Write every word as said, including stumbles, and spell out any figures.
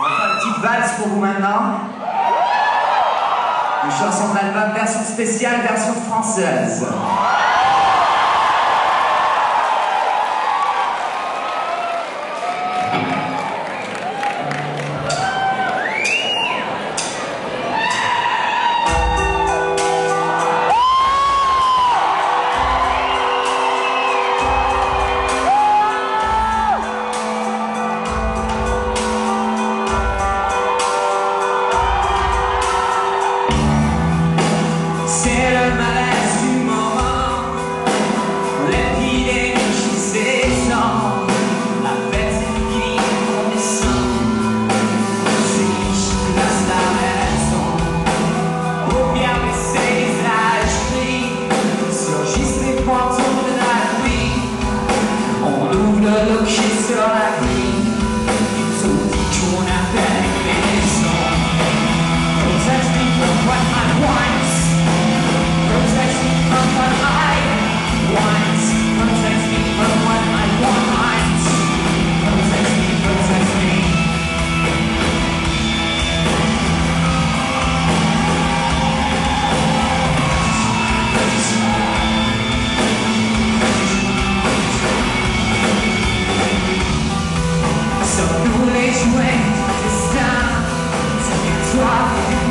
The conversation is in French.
On va faire une petite valse pour vous maintenant. Une chanson de l'album, version spéciale, version française. C'est le malaise du moment, l'épidémie qui s'étend, la fête c'est fini, on descend, c'est qui qui place la raison, paupières baissées, visage pris, surgissent les fantômes de la nuit, on ouvre le loquet sur la grille, et tout dit qu'on a fait une maison. Protect me from what I want. Protect me from what I want. Protect me from what I want. Protect me, protect me. Sans nous les jouets, destin, c'est victoire.